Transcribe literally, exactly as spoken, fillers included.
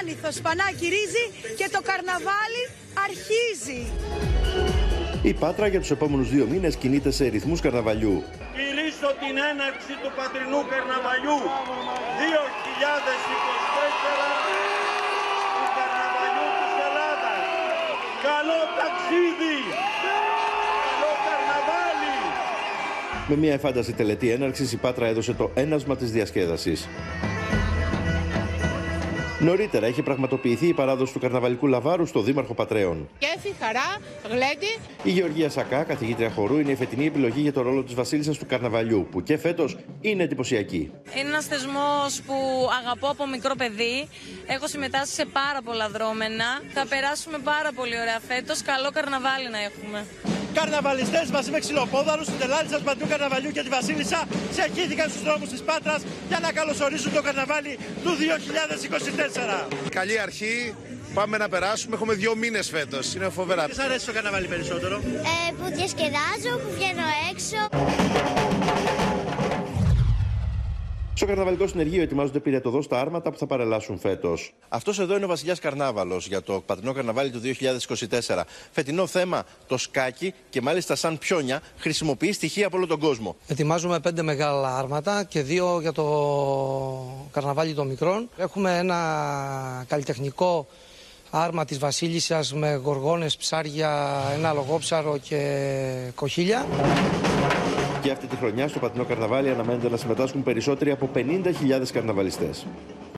άνηθος σπανάκι ρύζι και το καρναβάλι αρχίζει. Η Πάτρα για τους επόμενους δύο μήνες κινείται σε ρυθμούς καρναβαλιού. Κυρίσω την έναρξη του πατρινού καρναβαλιού δύο χιλιάδες είκοσι τέσσερα του καρναβαλιού της Ελλάδας. Καλό ταξίδι! Καλό καρναβάλι! Με μια εφάνταστη τελετή έναρξης, η Πάτρα έδωσε το ένασμα της διασκέδασης. Νωρίτερα είχε πραγματοποιηθεί η παράδοση του καρναβαλικού λαβάρου στο Δήμαρχο Πατρέων. Κέφι, χαρά, γλέντι. Η Γεωργία Σακά, καθηγήτρια χορού, είναι η φετινή επιλογή για το ρόλο της βασίλισσας του καρναβαλιού, που και φέτος είναι εντυπωσιακή. Είναι ένας θεσμός που αγαπώ από μικρό παιδί. Έχω συμμετάσχει σε πάρα πολλά δρόμενα. Θα περάσουμε πάρα πολύ ωραία φέτος. Καλό καρναβάλι να έχουμε. Καρναβαλιστές μαζί με ξυλοπόδαρους, συντελάλισσας παντού καρναβαλιού και τη Βασίλισσα ξεχύθηκαν στους δρόμους της Πάτρας για να καλωσορίσουν το καρναβάλι του δύο χιλιάδες είκοσι τέσσερα. Καλή αρχή, πάμε να περάσουμε, έχουμε δύο μήνες φέτος, είναι φοβερά. Τι σας αρέσει το καρναβάλι περισσότερο? Ε, που διασκεδάζω, που βγαίνω έξω. Στο καρναβαλικό συνεργείο ετοιμάζονται πυρετοδός τα άρματα που θα παρελάσουν φέτος. Αυτός εδώ είναι ο Βασιλιάς Καρνάβαλος για το πατρινό καρναβάλι του δύο χιλιάδες είκοσι τέσσερα. Φετινό θέμα το σκάκι και μάλιστα σαν πιόνια χρησιμοποιεί στοιχεία από όλο τον κόσμο. Ετοιμάζουμε πέντε μεγάλα άρματα και δύο για το καρναβάλι των μικρών. Έχουμε ένα καλλιτεχνικό άρμα της Βασίλισσας με γοργόνες, ψάρια, ένα λογόψαρο και κοχύλια. Και αυτή τη χρονιά στο πατρινό καρναβάλι αναμένεται να συμμετάσχουν περισσότεροι από πενήντα χιλιάδες καρναβαλιστές.